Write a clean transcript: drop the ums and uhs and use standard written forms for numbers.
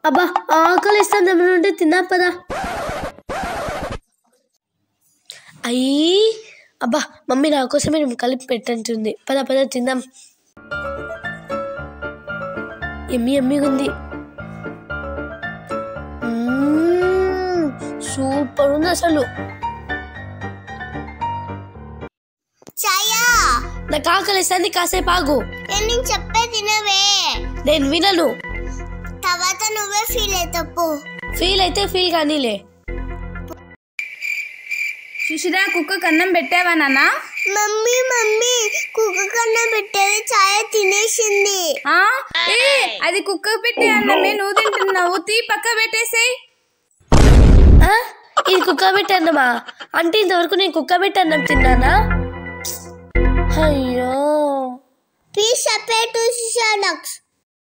అబ్బా ఆకలి ఇస్తాను ఏమైనా తిన్నా పదా. అయ్యి అబ్బా మమ్మీ నా కోసమే కలిపి పెట్టంటుంది. పద పద తిందాం. ఎమ్మిగా ఉంది. సూపర్ ఉంది అసలు. నాకు ఆకలి ఇస్తుంది, కాసేపు ఆగు. నేను చెప్పే తినవే. నేను వినను. తర్వాత నువ్వే ఫీల్ అవుతావు. ఫీల్ అయితే ఫీల్ కానీలే. సుశీల కుక్కకు అన్నం పెట్టావా నాన్న? మమ్మీ కుక్కకు అన్నం పెట్టేది ఛాయ తినేసింది. అది కుక్కకు పెట్టే అన్నమే నువ్వు తింటున్నావు. తీ పక్క పెట్టేసేయ్. ఇది కుక్క పెట్టన్నమా? అంటే ఇంతవరకు నేను కుక్క పెట్టన్నం తిన్నానా? అయ్యో ప్లీజ్ సపరేట్ టు సుశీల.